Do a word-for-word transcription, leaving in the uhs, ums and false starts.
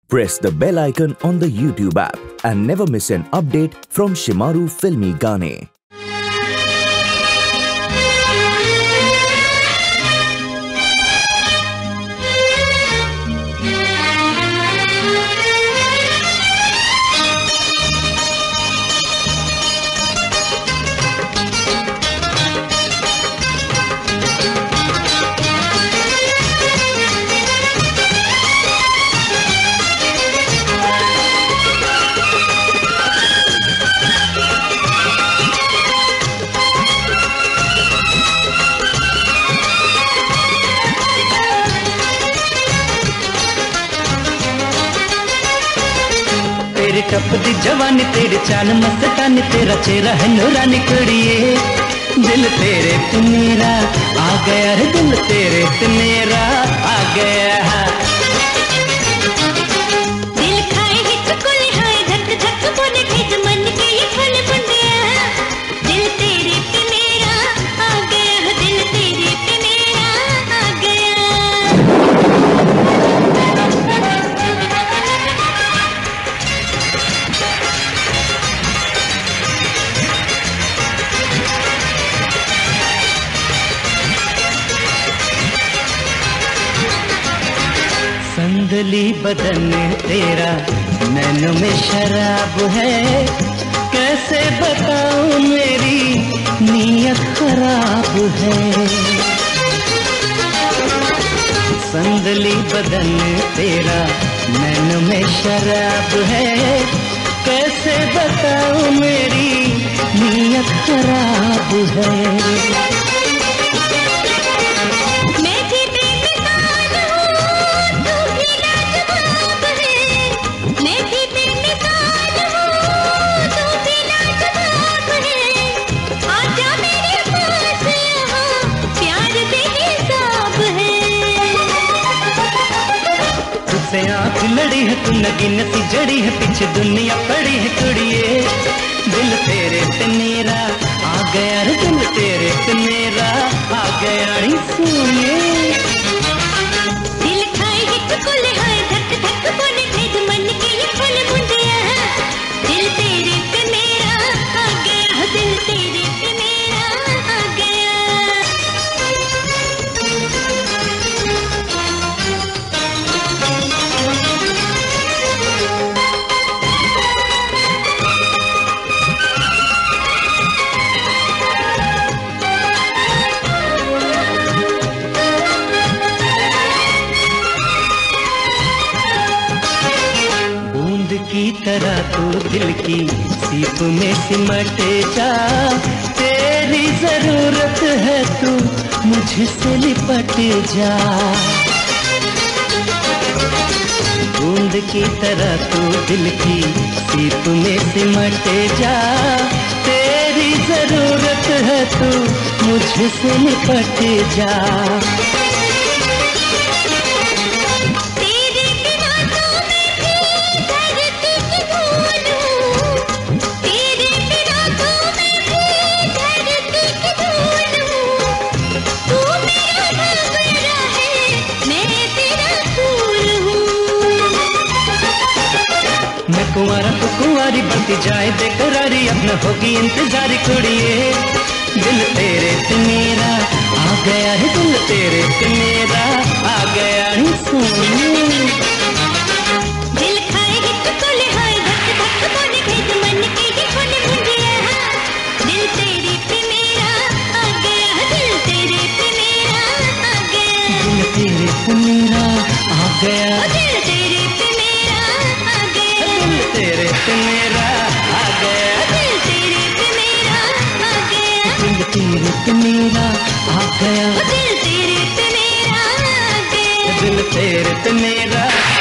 Press the bell icon on the YouTube app and never miss an update from Shimaru Filmy Gaane. तेरे टपदी जवानी तेरे चाल मस्तानी तेरा चेहरा है नूरानी कुड़िए दिल तेरे पे मेरा आ गया रे दिल तेरे पे मेरा आ गया दिल खाए हिचकुल हाय धक धक बोले भेज मन के ये फल बुंदिया दिल तेरे पे मेरा आ गया दिल तेरे पे मेरा आ गया संदली बदन तेरा नैनों में शराब है कैसे बताऊं मेरी नीयत खराब है संदली बदन तेरा नैनों में शराब है कैसे बताऊं मेरी नीयत खराब है आँख लड़ी है तू नगीन सी जड़ी है पीछे दुनिया पड़ी है कुड़िए दिल तेरे पे मेरा आ गया रे दिल तेरे पे मेरा आ गया रे सोनिए दिल खाए हिचकुल हाय धक धक बोले भेज मन के ये फल बुंदिया दिल तेरे पे मेरा आ गया दिल तेरे पे मेरा आ गया की तरह तू दिल की सीप में सिमट जा तेरी जरूरत है तू मुझसे लिपट जा बूंद की तरह तू दिल की सीप में सिमट जा तेरी जरूरत है तू मुझसे लिपट जा कुंवारा तो कुंवारी बनती जाए बेकरारी अब न होगी इंतजारी कुड़िए दिल तेरे पे मेरा आ गया है दिल तेरे पे मेरा आ गया है सोनिए दिल खाए हिचकुल हाय धक धक बोले भेज मन के ये फल बुंदिया दिल तेरे पे मेरा आ गया दिल तेरे पे मेरा आ गया दिल तेरे पे मेरा आ गया दिल तेरे पे मेरा आ गया दिल तेरे पे मेरा आ गया दिल तेरे पे मेरा आ गया दिल तेरे पे मेरा आ गया दिल तेरे पे मेरा आ गया दिल तेरे पे मेरा